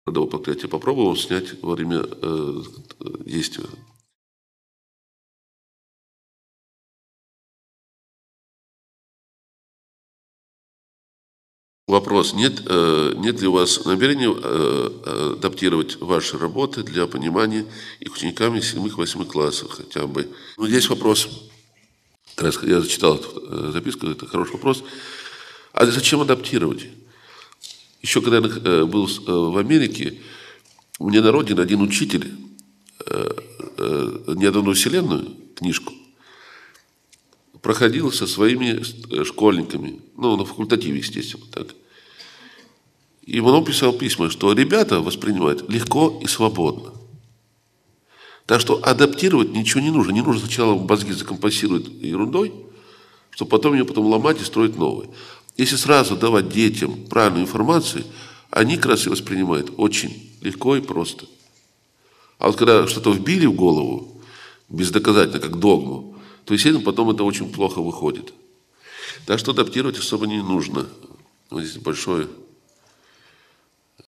родового проклятия попробовал снять во время действия. Вопрос: нет ли у вас намерения адаптировать ваши работы для понимания их учениками 7-8 классов хотя бы? Ну, здесь вопрос, как раз я зачитал эту записку, это хороший вопрос. А зачем адаптировать? Еще когда я был в Америке, мне на родине один учитель «Неданную вселенную» книжку проходил со своими школьниками, ну, на факультативе, естественно, так. И он писал письма, что ребята воспринимают легко и свободно. Так что адаптировать ничего не нужно. Не нужно сначала мозги закомпенсировать ерундой, чтобы потом ее ломать и строить новые. Если сразу давать детям правильную информацию, они как раз и воспринимают очень легко и просто. А вот когда что-то вбили в голову, бездоказательно, как догму, то, естественно, потом это очень плохо выходит. Так что адаптировать особо не нужно. Вот здесь большое